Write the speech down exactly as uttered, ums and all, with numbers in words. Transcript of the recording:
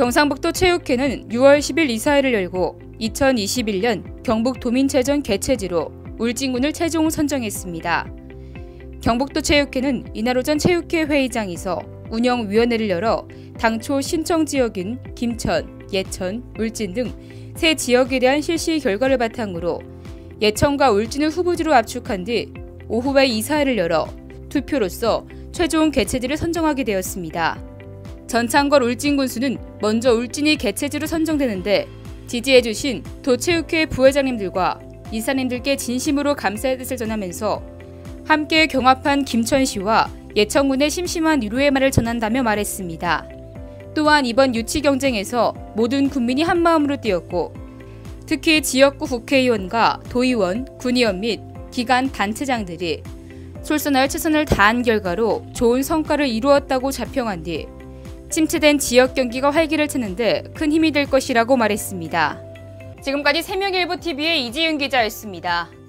경상북도 체육회는 유월 십일 이사회를 열고 이천이십일 년 경북도민체전 개최지로 울진군을 최종 선정했습니다. 경북도 체육회는 이날 오전 체육회 회의장에서 운영위원회를 열어 당초 신청 지역인 김천, 예천, 울진 등 세 지역에 대한 실시 결과를 바탕으로 예천과 울진을 후보지로 압축한 뒤 오후에 이사회를 열어 투표로서 최종 개최지를 선정하게 되었습니다. 전창걸 울진 군수는 먼저 울진이 개최지로 선정되는데 지지해주신 도체육회 부회장님들과 이사님들께 진심으로 감사의 뜻을 전하면서 함께 경합한 김천시와 예천군의 심심한 위로의 말을 전한다며 말했습니다. 또한 이번 유치 경쟁에서 모든 국민이 한마음으로 뛰었고 특히 지역구 국회의원과 도의원, 군의원 및 기관 단체장들이 솔선할 최선을 다한 결과로 좋은 성과를 이루었다고 자평한 뒤 침체된 지역 경기가 활기를 찾는데 큰 힘이 될 것이라고 말했습니다. 지금까지 세명일보티비의 이지윤 기자였습니다.